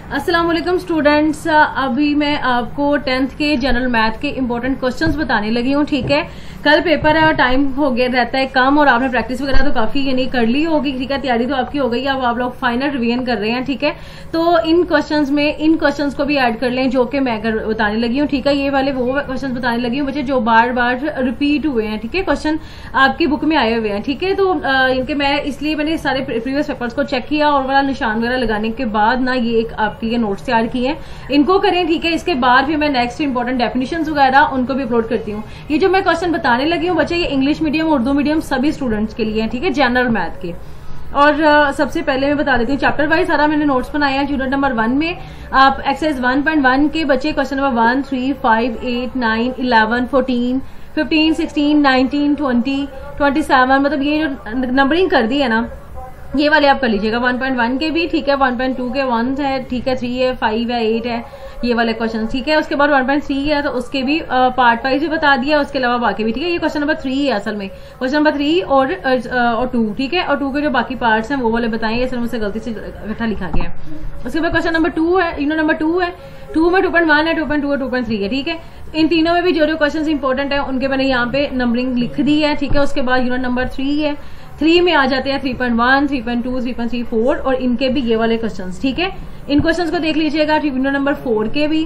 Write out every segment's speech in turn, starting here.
अस्सलाम वालेकुम स्टूडेंट्स, अभी मैं आपको 10th के जनरल मैथ के इंपॉर्टेंट क्वेश्चंस बताने लगी हूँ। ठीक है, कल पेपर है, टाइम हो गया रहता है कम और आपने प्रैक्टिस वगैरह तो काफी यानी कर ली होगी। ठीक है, तैयारी तो आपकी हो गई, अब आप लोग फाइनल रिवीजन कर रहे हैं। ठीक है, तो इन क्वेश्चंस को भी ऐड कर लें जो कि मैं बताने लगी हूँ। ठीक है, ये वाले वो क्वेश्चन बताने लगी हूँ बच्चे जो बार बार रिपीट हुए हैं। ठीक है, क्वेश्चन आपकी बुक में आए हुए हैं। ठीक है, तो इनके मैंने सारे प्रीवियस पेपर्स को चेक किया और वाला निशान वगैरह लगाने के बाद ना ये एक आपके लिए नोट्स तैयार किए हैं, इनको करें। ठीक है, इसके बाद फिर मैं नेक्स्ट इंपॉर्टेंट डेफिनेशंस वगैरह उनको भी अपलोड करती हूँ। ये जो मैं क्वेश्चन बताने लगी हूँ बच्चे, ये इंग्लिश मीडियम उर्दू मीडियम सभी स्टूडेंट्स के लिए है। ठीक है, जनरल मैथ के। और सबसे पहले मैं बता देती हूँ चैप्टर वाइज सारा मैंने नोट्स बनाया है। यूनिट नंबर 1 में आप एक्सरसाइज 1.1 के बच्चे क्वेश्चन नंबर 1, 3, 5, 8, 9, 11, 14, 15, 16, 19, 20, 27 मतलब ये जो नंबरिंग कर दी है ना, ये वाले आप कर लीजिएगा 1.1 के भी। ठीक है, 1.2 के 1 है, ठीक है, 3 है, 5 है, 8 है, ये वाले क्वेश्चन। ठीक है, उसके बाद 1.3 है तो उसके भी पार्ट वाइज भी बता दिया, उसके अलावा बाकी भी। ठीक है, ये क्वेश्चन नंबर 3 है असल में, क्वेश्चन नंबर 3 और 2। ठीक है, और 2 के जो बाकी पार्ट्स हैं वो वाले बताएंगे, असल मुझसे गलती से इकट्ठा लिखा गया है। उसके बाद क्वेश्चन नंबर 2 है, यूनिट नंबर 2 है, 2 में 2.1 है, 2.2 और 2.3 है। ठीक है, इन तीनों में भी जो जो क्वेश्चन इंपॉर्टेंट है उनके मैंने यहाँ पे नंबरिंग लिख दी है। ठीक है, उसके बाद यूनिट नंबर 3 है, 3 में आ जाते हैं 3.1, 3.2, 3.3, 4 और इनके भी ये वाले क्वेश्चंस। ठीक है, इन क्वेश्चंस को देख लीजिएगा। यूनिट नंबर 4 के भी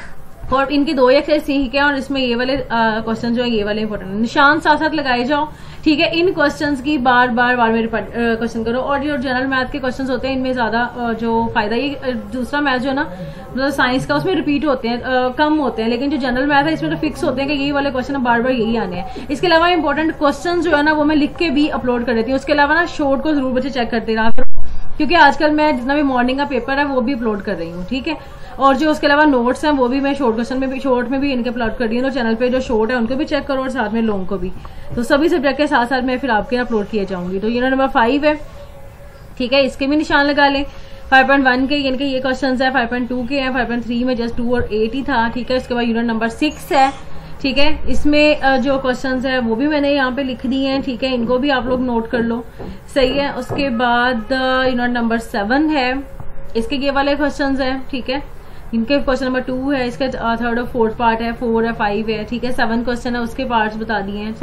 और इनके 2 एक्सरसाइज ठीक है, और इसमें ये वाले क्वेश्चन जो है ये वाले इंपॉर्टेंट निशान साथ साथ लगाए जाओ। ठीक है, इन क्वेश्चंस की बार बार में क्वेश्चन करो। और जो जनरल मैथ के क्वेश्चंस होते हैं इनमें ज्यादा जो फायदा, ये दूसरा मैथ जो है ना मतलब साइंस का, उसमें रिपीट होते हैं, कम होते हैं, लेकिन जो जनरल मैथ है इसमें तो फिक्स होते हैं कि यही वाले क्वेश्चन बार बार यही आने हैं। इसके अलावा इंपॉर्टेंट क्वेश्चन जो है ना वो मैं लिख के भी अपलोड कर देती हूँ। उसके अलावा ना शॉर्ट को जरूर बच्चे चेक करते रहा करो, क्योंकि आजकल मैं जितना भी मॉर्निंग का पेपर है वो भी अपलोड कर रही हूँ। ठीक है, और जो उसके अलावा नोट्स हैं वो भी मैं शॉर्ट में भी इनके अपलोड कर रही हूँ। तो चैनल पे जो शॉर्ट है उनको भी चेक करो और साथ में लॉन्ग को भी, तो सभी सब्जेक्ट के साथ साथ मैं फिर आपके अपलोड किए जाऊंगी। तो यूनिट नंबर 5 है, ठीक है, इसके भी निशान लगा लें। 5.1 के इनके ये क्वेश्चन है, 5.2 के हैं, 5.3 में जस्ट 2 और 8 ही था। ठीक है, उसके बाद यूनिट नंबर 6 है। ठीक है, इसमें जो क्वेश्चंस है वो भी मैंने यहाँ पे लिख दिए हैं। ठीक है, इनको भी आप लोग नोट कर लो, सही है। उसके बाद यूनिट नंबर 7 है, इसके ये वाले क्वेश्चंस है। ठीक है, इनके क्वेश्चन नंबर 2 है, इसका 3rd और 4th पार्ट है, 4 है, 5 है। ठीक है, 7 क्वेश्चन है, उसके पार्ट्स बता दिए हैं।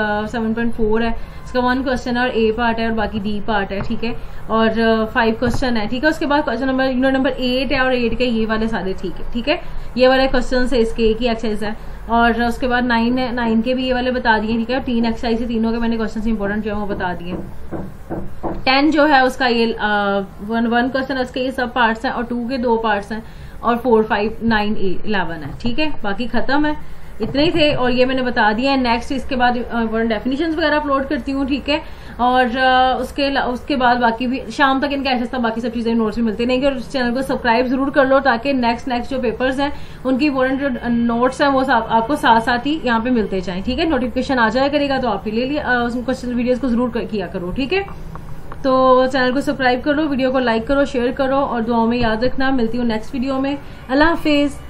7.4 है, इसका 1 क्वेश्चन है और A पार्ट है और बाकी D पार्ट है। ठीक है, और 5 क्वेश्चन है। ठीक है, उसके बाद क्वेश्चन नंबर यूनिट नंबर 8 है और 8 के ये वाले सारे। ठीक है, ठीक है, ये वाले क्वेश्चन है, इसके एक ही एक्सरसाइज है। और उसके बाद 9 है, 9 के भी ये वाले बता दिए। ठीक है, 3 एक्सरसाइज है, तीनों के मैंने क्वेश्चन इंपॉर्टेंट जो है वो बता दिए। 10 जो है उसका ये 1 क्वेश्चन है, उसके ये सब पार्ट्स हैं और 2 के 2 पार्ट्स हैं और 4, 5, 9, 11 है। ठीक है, बाकी खत्म है, इतने ही थे और ये मैंने बता दिया है। नेक्स्ट इसके बाद इंपॉर्टेंट डेफिनेशंस वगैरह अपलोड करती हूँ। ठीक है, और उसके बाद बाकी भी शाम तक इनका एक्सेस था, बाकी सब चीजें नोट्स भी मिलते नहीं। और चैनल को सब्सक्राइब जरूर कर लो ताकि नेक्स्ट जो पेपर्स हैं उनकी इंपॉर्टेंट जो नोट्स हैं वो आपको साथ साथ ही यहाँ पे मिलते जाएं। ठीक है, नोटिफिकेशन आ जाया करेगा तो आप ले लिए क्वेश्चन वीडियोज को जरूर किया करो। ठीक है, तो चैनल को सब्सक्राइब करो, वीडियो को लाइक करो, शेयर करो और दुआओं में याद रखना। मिलती हूँ नेक्स्ट वीडियो में। अल्लाह हाफिज।